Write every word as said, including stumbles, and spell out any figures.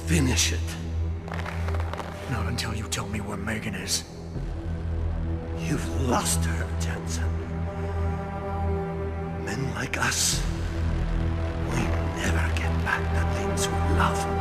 Finish it. Not until you tell me where Megan is. You've lost her, Jensen. Men like us, we never get back the things we love.